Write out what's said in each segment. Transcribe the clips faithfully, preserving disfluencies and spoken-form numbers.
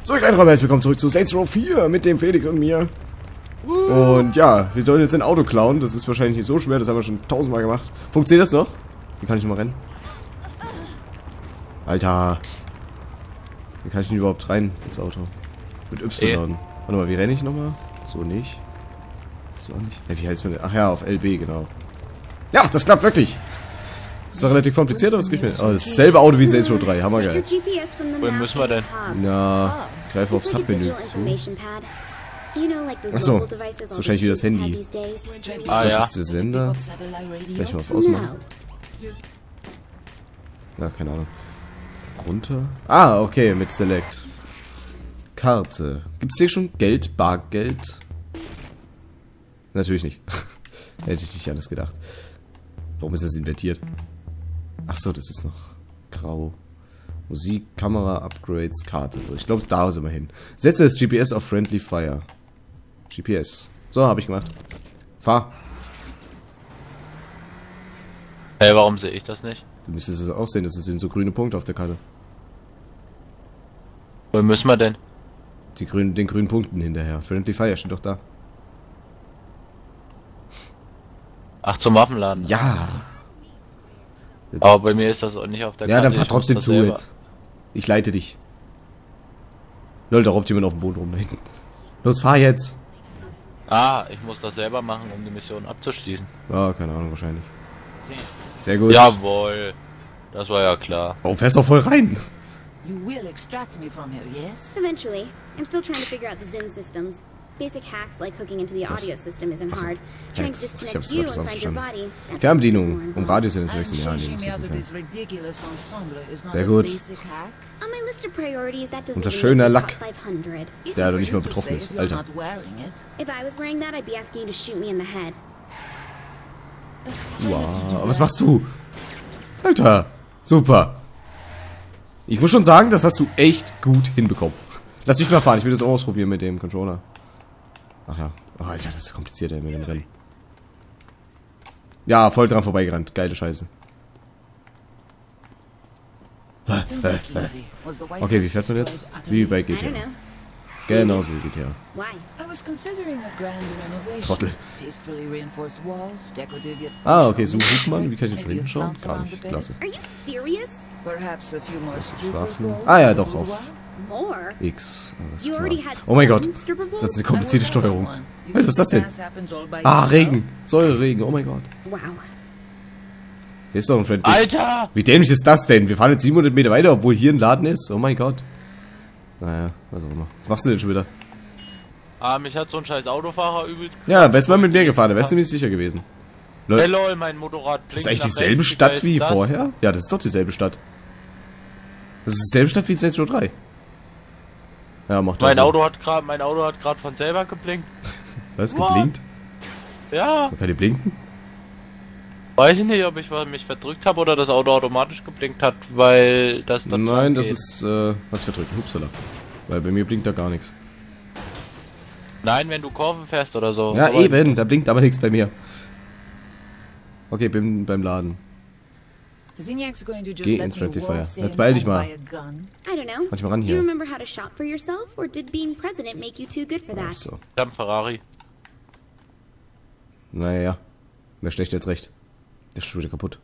So, kleine Räuber, willkommen zurück zu Saints Row vier mit dem Felix und mir. Und ja, wir sollen jetzt ein Auto klauen. Das ist wahrscheinlich nicht so schwer, das haben wir schon tausendmal gemacht. Funktioniert das noch? Wie kann ich mal rennen? Alter. Wie kann ich denn überhaupt rein ins Auto? Mit Y. Warte mal, wie renne ich nochmal? So nicht. So nicht. Ja, wie heißt man denn? Ach ja, auf L B, genau. Ja, das klappt wirklich. Das war relativ kompliziert, aber es geht mir. Oh, dasselbe Auto wie in Saints Row drei. Hammergeil. Wohin müssen wir denn? Na, greife aufs Hub-Menü zu. Achso, das ist wahrscheinlich wie das Handy. Ah, das ja. ist der Sender. Vielleicht mal auf Ausmachen. Ja, keine Ahnung. Runter. Ah, okay, mit Select. Karte. Gibt es hier schon Geld, Bargeld? Natürlich nicht. Hätte ich nicht alles gedacht. Warum ist das invertiert? Achso, das ist noch grau. Musik, Kamera, Upgrades, Karte. Ich glaube, da sind wir hin. Setze das G P S auf Friendly Fire. G P S. So, habe ich gemacht. Fahr. Hey, warum sehe ich das nicht? Du müsstest es auch sehen, das sind so grüne Punkte auf der Karte. Wohin müssen wir denn? Die grünen, den grünen Punkten hinterher. Friendly Fire steht doch da. Ach, zum Waffenladen. Ja. Aber bei mir ist das auch nicht auf der Ja, Karte. dann fahr Ich muss trotzdem das zu selber. jetzt. Ich leite dich. Lol, da robbt jemand auf dem Boden rum da hinten. Los, fahr jetzt. Ah, ich muss das selber machen, um die Mission abzuschließen. Ja, keine Ahnung, wahrscheinlich. Sehr gut. Jawohl. Das war ja klar. Oh, fährst doch voll rein. You will extract me from here, yes? Eventually. I'm still trying to figure out the Zen systems. Basic hacks like hooking into the audio system isn't hard. Trying to Ich disconnect hab's you grad and find your verstanden. body. that's Fernbedienung, more um Radiosender zu wechseln. Ja, nee, Changing muss me das out of nicht this sein. ridiculous ensemble is not Sehr a gut. basic hack. On my list of priorities, that doesn't Unser even schöner make the Lack. top five hundred. Easy Der for doch nicht you mal to betroffen say ist. if you're Alter. not wearing it. If I was wearing that, I'd be asking you to shoot me in the head. Wow, was machst du? Alter, super. Ich muss schon sagen, das hast du echt gut hinbekommen. Lass mich mal fahren, ich will das auch ausprobieren mit dem Controller. Ach ja. Oh, Alter, das ist kompliziert, ey, mit dem Rennen. Ja, voll dran vorbeigerannt. Geile Scheiße. Okay, wie fährt man jetzt? Wie bei I G T A. don't know. Genau so wie G T A. Why? I was considering a grand renovation. Trottel. Tastefully reinforced walls, decorative yet Ah, okay, so functional sieht man. Wie kann ich jetzt maybe a hinschauen? flounce Gar around nicht. the bed. Klasse. Are you serious? Perhaps a few more Das ist stripper Waffen. goals Ah ja, in doch, the auf boudoir. More? X. Alles You klar. already had Oh mein Gott. some stripper balls? Das ist eine I komplizierte will have Steuerung. one. You Alter, was ist das denn? dance happens all by Ah, itself. Regen. Säureregen. Oh mein Gott. Wow. Hier ist doch ein Friendly. Alter! Wie dämlich ist das denn? Wir fahren jetzt siebenhundert Meter weiter, obwohl hier ein Laden ist. Oh mein Gott. Naja, was auch immer. Was machst du denn schon wieder? Ah, mich hat so ein scheiß Autofahrer übelst... Ja, wärst mal mit mir gefahren, da wärst du nämlich sicher gewesen. Hey, Leute, lol, mein Motorrad das ist blinkt eigentlich nach dieselbe rechts. Stadt wie geil ist das? vorher? Ja, das ist doch dieselbe Stadt. Das ist dieselbe Stadt wie in Saints Row drei. Ja, macht Mein das Auto hat gerade, mein Auto hat gerade von selber geblinkt. Was, What? geblinkt? Ja, Man kann die blinken? weiß ich nicht, ob ich mich verdrückt habe oder das Auto automatisch geblinkt hat, weil das dann Nein, das geht. ist, äh, was verdrücken? Hupsala. Weil bei mir blinkt da gar nichts. Nein, wenn du Kurven fährst oder so. Ja, Aber- eben, da blinkt aber nichts bei mir. Okay, bin beim Laden. Zinniak's going to just Geh let ins me Friendly Fire. waltz Jetzt in beeil dich and mal. buy a gun. I don't know. Manchmal ran Do you hier. remember how to shop for yourself, or did being president make you too good for that? So. Ich hab einen Ferrari. Naja, wer schlecht jetzt recht? Der ist schon wieder kaputt.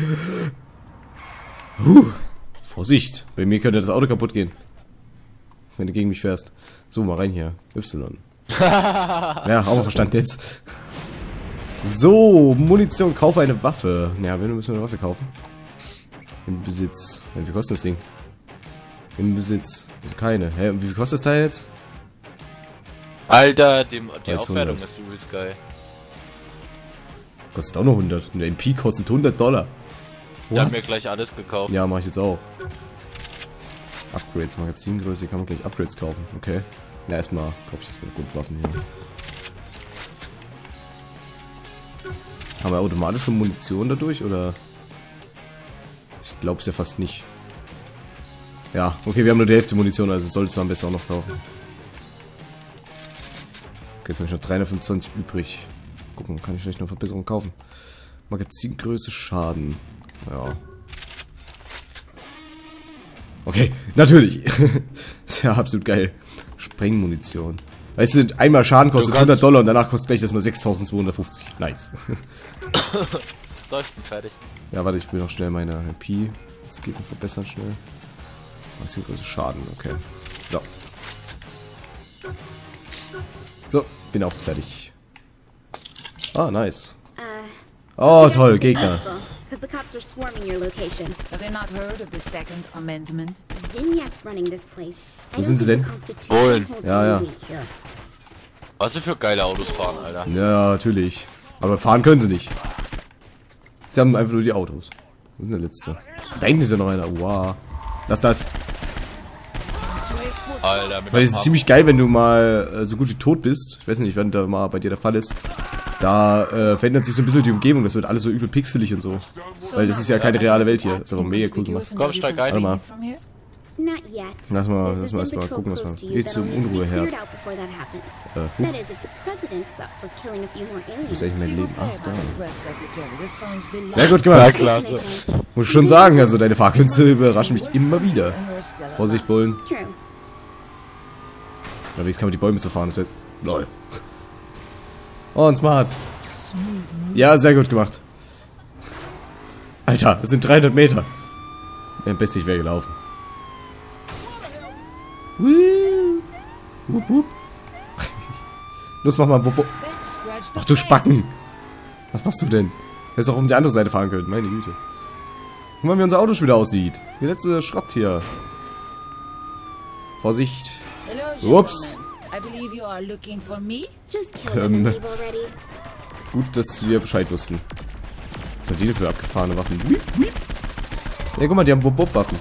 Huh. Vorsicht, bei mir könnte das Auto kaputt gehen. Wenn du gegen mich fährst. So, mal rein hier. Y. Ja, auch mal verstanden jetzt. So, Munition, kaufe eine Waffe. Ja, wenn, müssen wir eine Waffe kaufen. Im Besitz. Wie viel kostet das Ding? Im Besitz. Also keine. Hä, und wie viel kostet das Teil jetzt? Alter, dem, die Weiß Aufwertung hundert. ist übelst geil. Kostet auch noch hundert. Eine M P kostet hundert Dollar. Ich hab What? mir gleich alles gekauft. Ja, mache ich jetzt auch. Upgrades, Magazingröße, kann man gleich Upgrades kaufen. Okay. Na, erstmal kaufe ich jetzt mit Grundwaffen hier. Haben wir automatische Munition dadurch, oder? Ich glaube es ja fast nicht. Ja, okay, wir haben nur die Hälfte Munition, also solltest du am besten auch noch kaufen. Okay, jetzt habe ich noch dreihundertfünfundzwanzig übrig. Gucken, kann ich vielleicht noch Verbesserungen kaufen. Magazingröße, Schaden. Ja. Okay, natürlich. Ist ja absolut geil. Sprengmunition. Weißt du, einmal Schaden kostet hundert Dollar und danach kostet gleich das mal sechstausendzweihundertfünfzig. Nice. Läuft fertig. Ja, warte, ich will noch schnell meine H P. Das geht noch verbessern schnell. Was ist also Schaden, okay. So. So, bin auch fertig. Ah, nice. Oh, toll, Gegner. Because the cops are swarming your location. Have they not heard of the Second Amendment? Zinniac's running this place. Wo sind sie denn? Polen. Ja, ja. Was sie für geile Autos fahren, Alter. Ja, natürlich. Aber fahren können sie nicht. Sie haben einfach nur die Autos. Wo ist denn der letzte? Da hinten ist ja noch einer. Wow. Lass das. Alter, mit Weil es ist ziemlich geil, wenn du mal äh, so gut wie tot bist. Ich weiß nicht, wenn da mal bei dir der Fall ist. Da äh, verändert sich so ein bisschen die Umgebung. Das wird alles so übel pixelig und so. Weil das ist ja keine reale Welt hier. Das ist aber mega cool gemacht. Komm, steig ein. Warte mal. Not yet. Lass mal, There's a lass mal erstmal Zin gucken, was patrol wir. close to you Geht zum that'll need to be Unruheherd. cleared out before that happens. Äh, huh? That is, if the president's up for killing a few more Wo aliens. ist eigentlich mein Leben? Ach, da. Press Secretary. This sounds delightful. Sehr gut gemacht. Klasse. Muss ich schon sagen, also deine Fahrkünste überraschen mich immer wieder. And you're still alive. Vorsicht, Bullen. True. Aber jetzt kann man die Bäume zu fahren, das wird. Lol. Oh, und smart. Ja, sehr gut gemacht. Alter, das sind dreihundert Meter. Ja, am besten ich wäre gelaufen. Woo. Wupp, wupp. Los, mach mal. Wupp, wupp. Ach du Spacken. Was machst du denn? Hättest auch um die andere Seite fahren können, meine Güte. Guck mal, wie unser Auto schon wieder aussieht. Der letzte Schrott hier. Vorsicht. Hello, Ups. gentlemen. I believe you are looking for me. Just kill them Ähm. and leave already. Gut, dass wir Bescheid wussten. Was sind die denn für abgefahrene Waffen? Wiep, wiep. Ja, guck mal, die haben Wupp-Wupp-Waffen.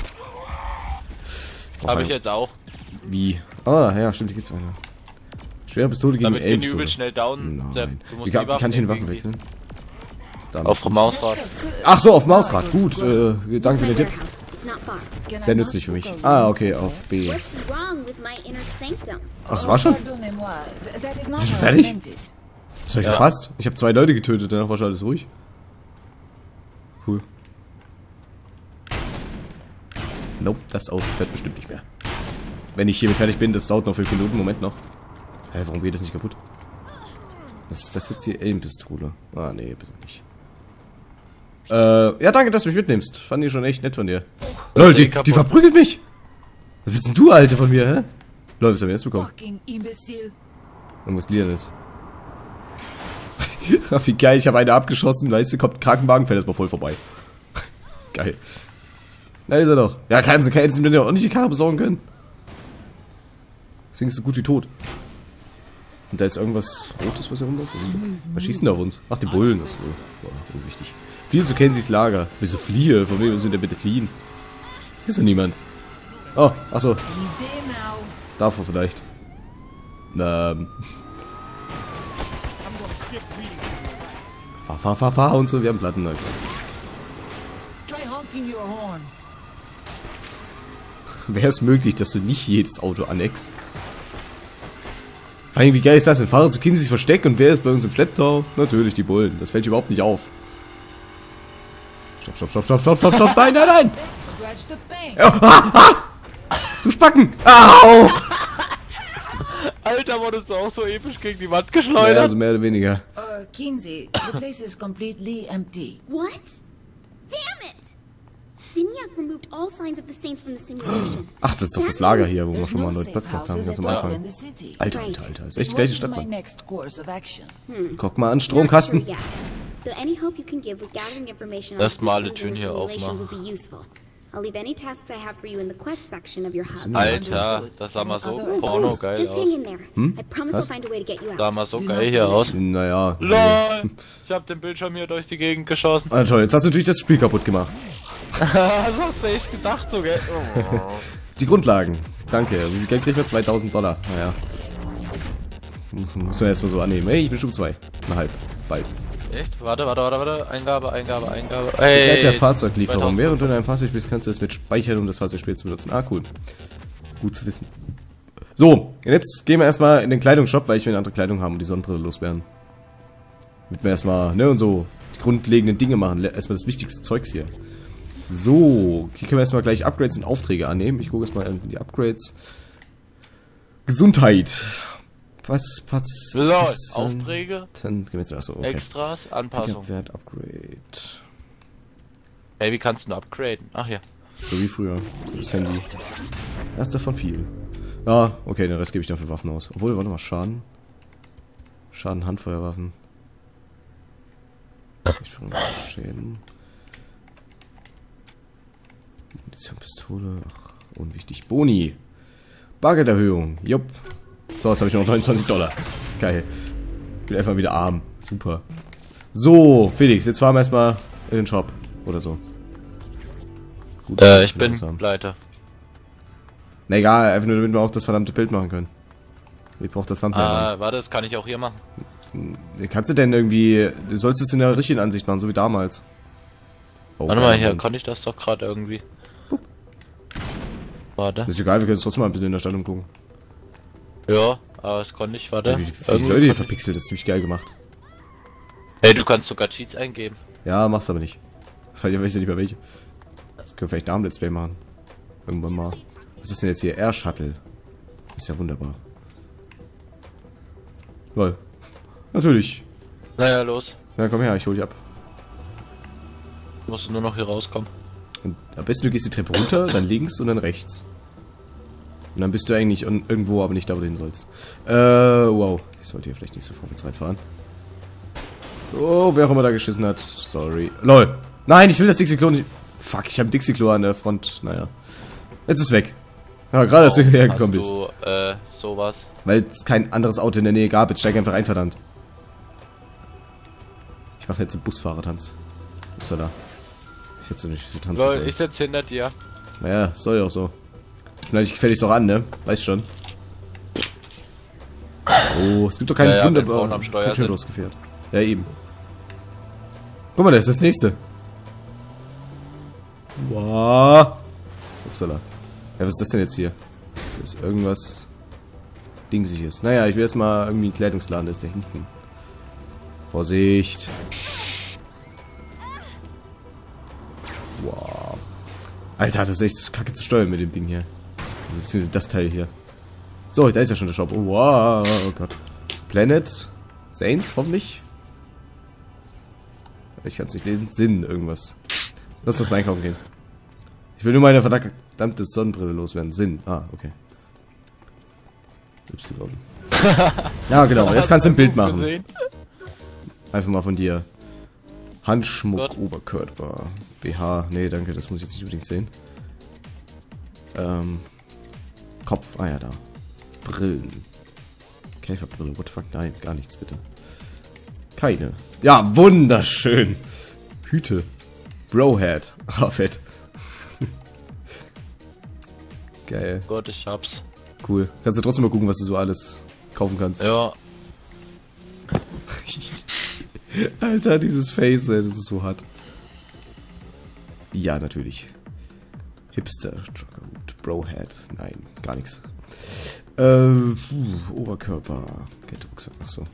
Hab ich jetzt auch. Wie? Ah, ja, stimmt, hier geht's weiter. Schwere Pistole gegen Damit gehen die Elms. übel oder? schnell down. Nein. Sepp, du Wie musst kann, die wie kann ich den Waffen Waffen wechseln? Damit. Auf dem Mausrad. Ach so, auf Mausrad. Gut, äh, danke für My den Tipp. warehouse. It's not far. Can I Sehr not nützlich für mich. book a Ah, room okay, somewhere? auf B. What's wrong with my inner sanctum? Ach, das war schon? Pardonnez-moi. Th- That is not Bist du how I fertig? meant it. Das hab ich Ja. verpasst. Ich habe zwei Leute getötet, danach war schon alles ruhig. Cool. Nope, das Auto fährt bestimmt nicht mehr. Wenn ich hiermit fertig bin, das dauert noch fünf Minuten. Moment noch. Hä, warum geht das nicht kaputt? Was ist das jetzt hier? Elmpistole. Ah, nee, bitte nicht. Äh, ja, danke, dass du mich mitnimmst. Fand ich schon echt nett von dir. Lol, die, die verprügelt mich! Was willst denn du, Alter, von mir, hä? Lol, was haben wir jetzt bekommen? Fucking imbecile. Irgendwas Lilanes. Ach, wie geil, ich habe eine abgeschossen, weißt du, kommt ein Krankenwagen, fällt erstmal voll vorbei. Geil. Na, ist er doch. Ja, kann sie kann mir doch auch nicht die Karre besorgen können. Das Ding ist so gut wie tot. Und da ist irgendwas Rotes, was er rumläuft. Was schießen da auf uns? Ach, die Bullen. Das ist so, boah, unwichtig. Viel zu kennen sie's Lager. Wieso fliehe? Von wem sind denn bitte fliehen? Hier ist doch niemand. Oh, achso. Idee now. Davor vielleicht. Ähm. Fahr, fahr, fahr, fahr und so. Wir haben Platten. Irgendwas. Try honking your horn. Wäre es möglich, dass du nicht jedes Auto annexst? Vor allem, wie geil ist das denn? Fahrer zu Kind sich versteckt und wer ist bei uns im Schlepptau? Natürlich die Bullen. Das fällt überhaupt nicht auf. Stopp, stopp, stopp, stopp, stopp, stopp, stopp. Nein, nein, nein! Scratch the paint. Ja, ah, ah! Du Spacken! Au! Alter, wurdest du auch so episch gegen die Wand Ja, geschleudert? also mehr oder weniger. Uh, Kinsey, the place is completely empty. What? Damn it! Zinniac removed all signs of the Saints from the simulation. Ach, das ist doch das Lager hier, wo wir There's schon mal no einen safe neuen Platz gemacht haben, houses ganz am at all Anfang. in the city. Alter, Right. Alter, Alter. Ist echt die What gleiche is Stadt, my Mann. next course of action? Guck mal an, Not sure Stromkasten. yet. Though any hope you can give with gathering information on Lass mal alle systems in Türen the hier simulation will aufmachen. be useful. I'll leave any tasks I have for you in the quest section of your hub. Alter, das sah mal so Other porno things. geil Just hang aus. in there. Hm? I promise Was? I'll find a way to get you Sah out. mal so Do geil not hier delay. aus. Naja. nee. LOL! Ich hab den Bildschirm hier durch die Gegend geschossen. Ah, toll, jetzt hast du natürlich das Spiel kaputt gemacht. Das hast du echt gedacht so, gell? Oh. Die Grundlagen. Danke. Wie viel Geld kriegen wir? zweitausend Dollar. Naja. Muss man erstmal so annehmen. Hey, ich bin Stufe zwei. Na halb. Bald. Echt? Warte, warte, warte, warte. Eingabe, Eingabe, Eingabe. Begleitet Hey! der Fahrzeuglieferung. zweitausend. Während du in einem Fahrzeug bist, kannst du es mit speichern, um das Fahrzeug später zu benutzen. Ah, cool. Gut zu wissen. So, jetzt gehen wir erstmal in den Kleidungsshop, weil ich will eine andere Kleidung haben und die Sonnenbrille loswerden. Damit wir erstmal, ne, und so die grundlegenden Dinge machen. Erstmal das wichtigste Zeugs hier. So, hier können wir erstmal gleich Upgrades und Aufträge annehmen. Ich gucke jetzt mal in die Upgrades. Gesundheit. Was, was, So, was Aufträge, dann gehen wir jetzt, achso, okay. Extras, Anpassung. Wert, Upgrade. Hey, wie kannst du nur upgraden? Ach ja. So wie früher. Das Handy. Erster von viel. Ah, okay, den Rest gebe ich dann für Waffen aus. Obwohl, warte mal, Schaden. Schaden, Handfeuerwaffen. Ich Schäden. Munition, Pistole. Ach, unwichtig. Boni. Bargelderhöhung. Jupp. So, jetzt habe ich noch neunundzwanzig Dollar. Geil. Bin einfach wieder arm. Super. So, Felix, jetzt fahren wir erstmal in den Shop. Oder so. Gut, Äh, ich bin pleite. Na egal, einfach nur damit wir auch das verdammte Bild machen können. Ich brauche das Thumbnail. Ah, warte, das kann ich auch hier machen. Kannst du denn irgendwie... Du sollst es in der richtigen Ansicht machen, so wie damals. Oh, Warte mal, geil, hier Mann. konnte ich das doch gerade irgendwie. Warte. Das ist egal, wir können es trotzdem mal ein bisschen in der Stadt umgucken. Ja, aber das konnte ich, warte. Ja, wie, wie die Irgendwie Leute hier konnte verpixelt, das ist ziemlich geil gemacht. ich- Hey, du kannst sogar Cheats eingeben. Ja, mach's aber nicht. Weil ich weiß ja nicht mehr welche. Das können wir vielleicht da ein Let's Play machen. Irgendwann mal. Was ist denn jetzt hier? Air Shuttle. Ist ja wunderbar. Lol. Natürlich. Naja, los. Ja, komm her, ich hol dich ab. Du musst nur noch hier rauskommen. Und am besten du gehst die Treppe runter, dann links und dann rechts. Und dann bist du eigentlich un- irgendwo, aber nicht da, wo du hin sollst. Äh, wow. Ich sollte hier vielleicht nicht so vorwärts reinfahren. Oh, wer auch immer da geschissen hat. Sorry. LOL. Nein, ich will das Dixie-Klo nicht. Fuck, ich habe Dixie-Klo an der Front. Naja. Jetzt ist weg. Ja, gerade als du hierher gekommen bist. Hast du, äh, sowas? Weil es kein anderes Auto in der Nähe gab. Jetzt steig einfach ein, verdammt. Ich mache jetzt einen Busfahrertanz. Upsala. Ich hätte so nicht so tanzen Lol, sollen. ich sitze hinter dir. Naja, soll ja auch so. Schneide ich gefälligst doch an, ne? Weißt schon. Oh, es gibt doch kein Ja, ja, wenn wunderbar Frauen am Steuer kein schön sind. losgefährt. Ja, eben. Guck mal, das ist das nächste. Wow. Upsala. Ja, was ist das denn jetzt hier? Das ist irgendwas Dingsiges. Naja, ich will erstmal irgendwie einen Kleidungsladen, der ist da hinten. Vorsicht. Wow. Alter, das ist echt kacke zu steuern mit dem Ding hier. Beziehungsweise das Teil hier. So, da ist ja schon der Shop. Oh, wow. Oh Gott. Planet Saints, hoffentlich. Ich kann es nicht lesen. Sinn, irgendwas. Lass uns mal einkaufen gehen. Ich will nur meine verdammte Sonnenbrille loswerden. Sinn. Ah, okay. Y. Ja, genau. Jetzt kannst du ein Bild machen. Gesehen? Einfach mal von dir. Handschmuck, Gott. Oberkörper. B H. Nee, danke, das muss ich jetzt nicht unbedingt sehen. Ähm. Kopf. Ah ja, da. Brillen. Käferbrille. What the fuck? Nein, gar nichts, bitte. Keine. Ja, wunderschön. Hüte. Brohead. Ah, fett. Geil. Gott, ich hab's. Cool. Kannst du trotzdem mal gucken, was du so alles kaufen kannst. Ja, Alter, dieses Face, ey, das ist so hart. Ja, natürlich. Hipster, Truckerhut, Brohead. Nein, gar nichts. Äh, puh, Oberkörper. Geldrucksack, achso.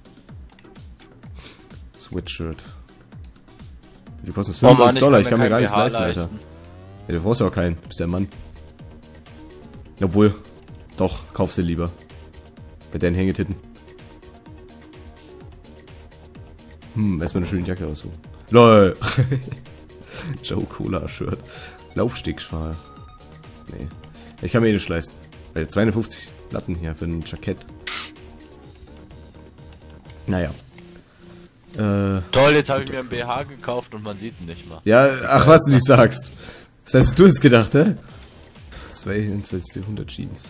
Sweatshirt. Wie kostet das? Oh Mann, fünfundneunzig Dollar, ich ich kann mir kann gar mir nichts kein leisten, B H Alter. leisten. Ja, du brauchst ja auch keinen, du bist ja ein Mann. Obwohl, doch, kaufst du lieber. Bei deinen Hängetitten. Hm, erstmal eine schöne Jacke aussuchen. LOL! Joe Cola Shirt. Laufstegschal. Nee. Ich kann mir eh nicht leisten. Weil zweihundertfünfzig Latten hier für ein Jackett. Naja. Äh. toll, jetzt habe ich mir ein B H gekauft und man sieht ihn nicht mal. Ja, ach, was du nicht sagst. Was hast du jetzt gedacht, hä? zweiundzwanzig hundert Jeans.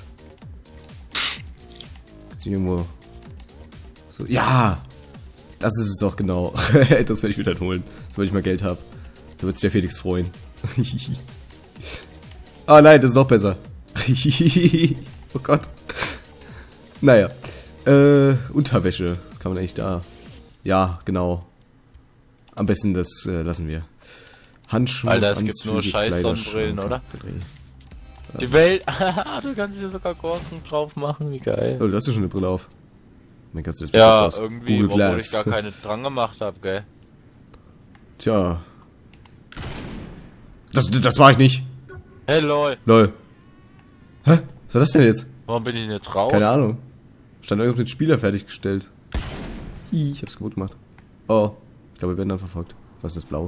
Ist irgendwo. So, ja! Das ist es doch genau. Das werde ich mir dann holen. Sobald ich mal Geld habe. Da wird sich der Felix freuen. Ah nein, das ist noch besser. Oh Gott. Naja. Äh, Unterwäsche. Was kann man eigentlich da? Ja, genau. Am besten das äh, lassen wir. Handschuhe, Alter, es gibt nur scheiß Sonnenbrillen, oder? Die Welt. Du kannst hier sogar Korken drauf machen, wie geil. Oh, du hast ja schon eine Brille auf. Mein Gott, das Ja, aus. irgendwie, Google obwohl Glass. ich gar keine dran gemacht habe, gell. Tja. Das, das war ich nicht. Hey, lol. Lol. Hä? Was war das denn jetzt? Warum bin ich denn jetzt raus? Keine Ahnung. Stand irgendwas mit Spieler fertiggestellt. Hi, ich hab's kaputt gemacht. Oh. Ich glaube, wir werden dann verfolgt. Was ist das Blau?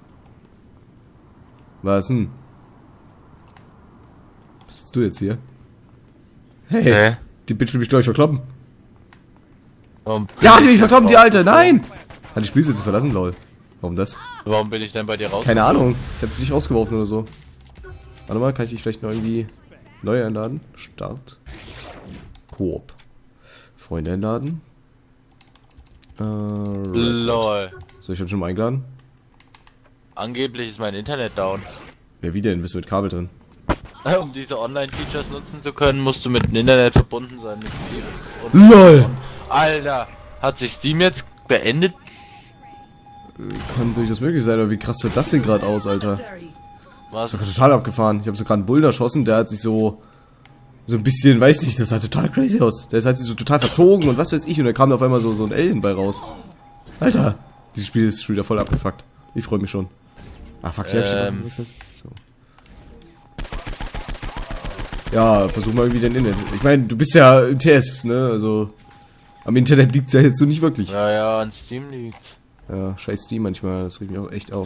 Was denn? Was willst du jetzt hier? Hey. Hä? Die Bitch will mich, glaube ich, verkloppen. Warum Ja, die will mich verkloppen, die Alte. Nein! Hat die Spielsitze verlassen, lol. Warum das? Warum bin ich denn bei dir raus? Keine Ahnung. Ich hab dich rausgeworfen oder so. Warte mal, kann ich dich vielleicht noch irgendwie neu einladen? Start. Koop. Freunde einladen. Äh, Lol. so, ich hab schon mal eingeladen. Angeblich ist mein Internet down. Ja, wie denn? Bist du mit Kabel drin? Um diese Online-Features nutzen zu können, musst du mit dem Internet verbunden sein. Mit Steam. Und LOL! Alter, hat sich Steam jetzt beendet? Kann durchaus möglich sein, aber wie krass sieht das denn gerade aus, Alter? Was? Das war total abgefahren. Ich habe so gerade einen Bullen erschossen, der hat sich so... So ein bisschen, weiß nicht, das sah total crazy aus. Der hat sich so total verzogen und was weiß ich. Und da kam da auf einmal so, so ein Alien bei raus. Alter, dieses Spiel ist schon wieder voll abgefuckt. Ich freue mich schon. Ah, fuck, ich hab Ähm. gewechselt. So. Ja, versuch mal irgendwie dein Internet. Ich meine, du bist ja im T S, ne? Also, am Internet liegt's ja jetzt so nicht wirklich. Ja, ja, an Steam liegt's. Ja, scheiß Steam manchmal, das regt mich auch echt auf.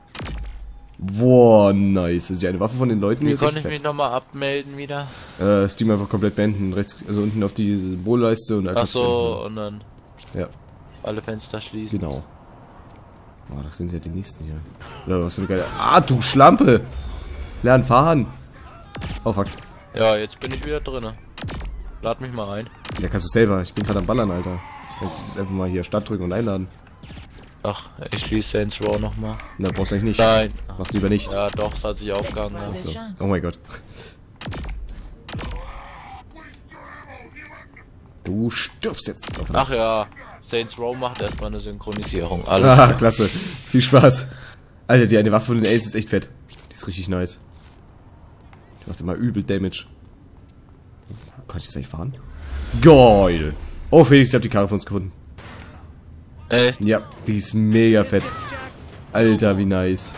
Boah, nice. Das ist ja eine Waffe von den Leuten. Wie hier ist konnte echt ich mich nochmal abmelden wieder? Äh, Steam einfach komplett beenden. Rechts, also unten auf die Symbolleiste und einfach Ach so, und dann Ja, alle Fenster schließen. genau. Oh, das sind ja die nächsten hier. Oder was für eine geile... Ah, du Schlampe! Lern fahren! Oh, fuck. Ja, jetzt bin ich wieder drinne. Lad mich mal ein. Ja, kannst du selber. Ich bin gerade am Ballern, Alter. Kannst du jetzt einfach mal hier Start drücken und einladen. Ach, ich schließe Saints Row nochmal. Na, brauchst du eigentlich nicht. Nein. Mach's lieber nicht. Ja, doch, es hat sich aufgehangen. Keine So. Chance. Oh mein Gott. Du stirbst jetzt. Auf Ach ja, Saints Row macht erstmal eine Synchronisierung. Alles Ah, klar. klasse. Viel Spaß. Alter, die eine Waffe von den Aliens ist echt fett. Die ist richtig nice. Die macht immer übel Damage. Kann ich das eigentlich fahren? Geil. Oh, Felix, ich hab die Karre von uns gefunden. Echt? Ja, die ist mega fett. Alter, wie nice.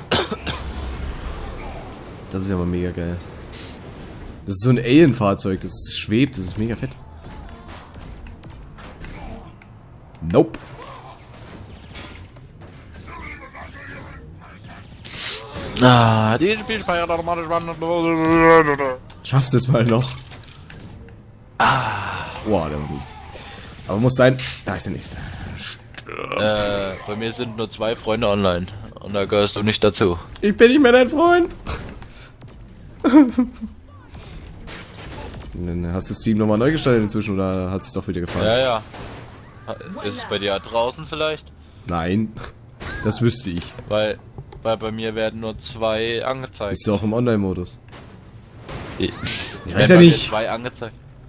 Das ist ja mal mega geil. Das ist so ein Alien-Fahrzeug. Das ist, schwebt. Das ist mega fett. Nope. Ah, die Spiel speichert automatisch wandern. Schaffst es mal noch. Ah. Wow, der war mies. Aber muss sein. Da ist der nächste. Äh, bei mir sind nur zwei Freunde online. Und da gehörst du nicht dazu. Ich bin nicht mehr dein Freund. Dann hast du Steam nochmal neu gestaltet inzwischen oder hat es doch wieder gefallen? Ja, ja. Ist es bei dir draußen vielleicht? Nein. Das wüsste ich. Weil, weil bei mir werden nur zwei angezeigt. Bist du auch im Online-Modus? Ich, Ich weiß ja nicht. Zwei angezeigt.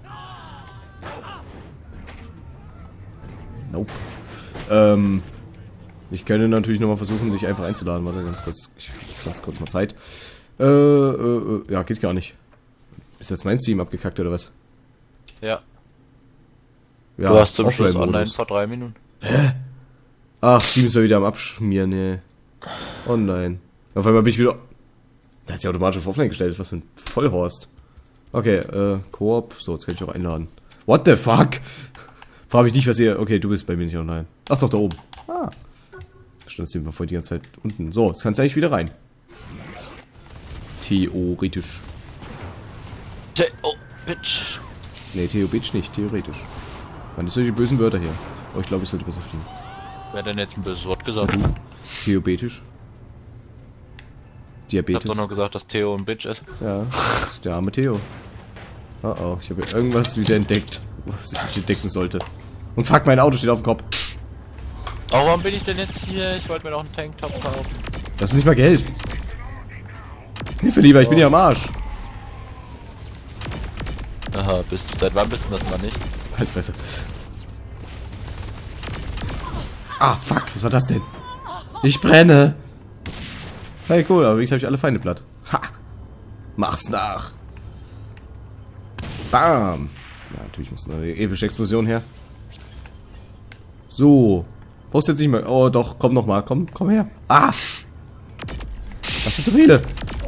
Nope. Ähm, ich könnte natürlich nochmal versuchen, dich einfach einzuladen. Warte, ganz kurz. Ich hab jetzt ganz kurz mal Zeit. Äh, äh, äh, ja, geht gar nicht. Ist jetzt mein Steam abgekackt oder was? Ja. Ja, Du hast zum Schluss Offline-Modus. online vor drei Minuten. Ach, Steam ist mal wieder am Abschmieren, ne. Oh nein. Auf einmal bin ich wieder... Der hat sich automatisch auf Offline gestellt. Was für ein Vollhorst. Okay, äh, Koop. So, jetzt kann ich auch einladen. What the fuck? Frag mich nicht, was ihr... Okay, du bist bei mir nicht online. Ach doch, da oben. Ah. Da stand Steam vorhin die ganze Zeit unten. So, jetzt kannst du eigentlich wieder rein. Theoretisch. Oh, Bitch. Nee, theoretisch nicht. Theoretisch. Man, das sind solche bösen Wörter hier. Oh, ich glaube, ich sollte besser fliegen. Wer hat denn jetzt ein böses Wort gesagt? Du? Theoretisch. Ich hab Diabetes. doch noch gesagt, dass Theo ein Bitch ist. Ja, das ist der arme Theo. Oh oh, ich habe hier irgendwas wieder entdeckt, was ich nicht entdecken sollte. Und fuck, mein Auto steht auf dem Kopf. Oh, warum bin ich denn jetzt hier? Ich wollte mir noch einen Tanktop kaufen. Das ist nicht mal Geld. Hilfe lieber, ich bin hier am Arsch. Aha, bist, seit wann bist du das mal nicht? Halt Fresse. Ah, fuck, was war das denn? Ich brenne. Hey, cool, aber wenigstens habe ich alle Feinde platt. Ha! Mach's nach. Bam. Ja, natürlich muss eine epische Explosion her. So. Brauchst jetzt nicht mehr. Oh, doch, komm noch mal. Komm, komm her. Ah! Das sind zu viele.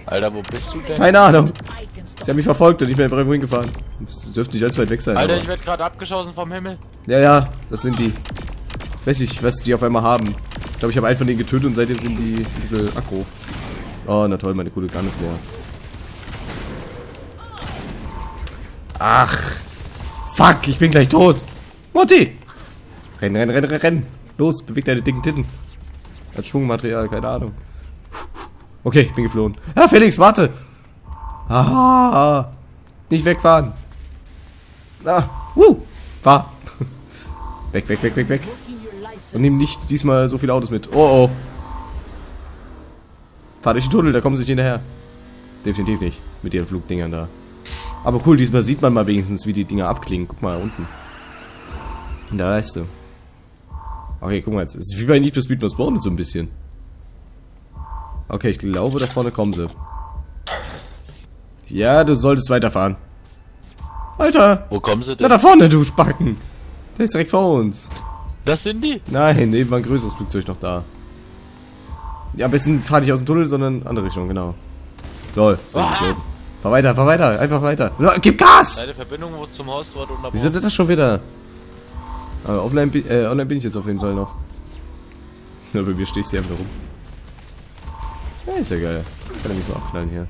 Alter, wo bist du denn? Keine Ahnung. Sie haben mich verfolgt und ich bin einfach irgendwo hingefahren. Das dürfte nicht allzu weit weg sein. Alter, aber. ich werde gerade abgeschossen vom Himmel. Ja, ja, das sind die. Ich weiß nicht, was die auf einmal haben. Ich glaube, ich habe einen von denen getötet und seitdem sind die ein bisschen aggro. Oh, na toll, meine coole Gun ist leer. Ach. Fuck, ich bin gleich tot. Mutti! Renn, renn, renn, renn, renn. Los, beweg deine dicken Titten. Als Schwungmaterial, keine Ahnung. Okay, ich bin geflohen. Ja, Felix, warte! Ah, nicht wegfahren. Ah, wuh, fahr. Weg, weg, weg, weg, weg. Und nimm nicht diesmal so viele Autos mit. Oh, oh. Fahr durch den Tunnel, da kommen sie nicht hinterher. Definitiv nicht, mit ihren Flugdingern da. Aber cool, diesmal sieht man mal wenigstens, wie die Dinger abklingen. Guck mal, unten. In der Leiste. Okay, guck mal jetzt. Es ist wie bei Need for Speed Most Wanted so ein bisschen. Okay, ich glaube, da vorne kommen sie. Ja, du solltest weiterfahren. Alter! Wo kommen sie denn? Na, da vorne, du Spacken! Der ist direkt vor uns. Das sind die? Nein, neben war ein größeres Flugzeug noch da. Ja, am besten fahr nicht aus dem Tunnel, sondern andere Richtung, genau. Lol. So, ah. so. Fahr weiter, fahr weiter, einfach weiter. Gib Gas! Deine Verbindung zum Host wurde unterbrochen. Wieso das schon wieder? Aber offline, äh, online bin ich jetzt auf jeden Fall noch. Na, bei mir stehst du einfach rum. Ja, ist ja geil. Kann er mich so abknallen hier.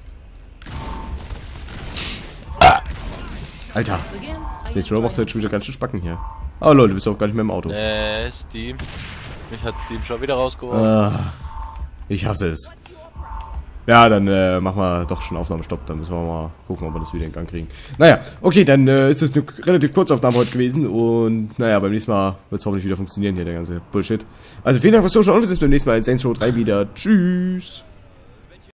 Ah. Alter! Saints Row macht heute schon wieder ganz schön Spacken hier. Oh Leute, du bist auch gar nicht mehr im Auto. Äh, Steam. Mich hat Steam schon wieder rausgeworfen. Ah, ich hasse es. Ja, dann äh, machen wir doch schon Aufnahmestopp. Dann müssen wir mal gucken, ob wir das wieder in Gang kriegen. Naja, okay, dann äh, ist es eine relativ kurze Aufnahme heute gewesen. Und naja, beim nächsten Mal wird es hoffentlich wieder funktionieren hier, der ganze Bullshit. Also vielen Dank fürs Zuschauen und wir sehen uns beim nächsten Mal in Saints Row drei wieder. Tschüss.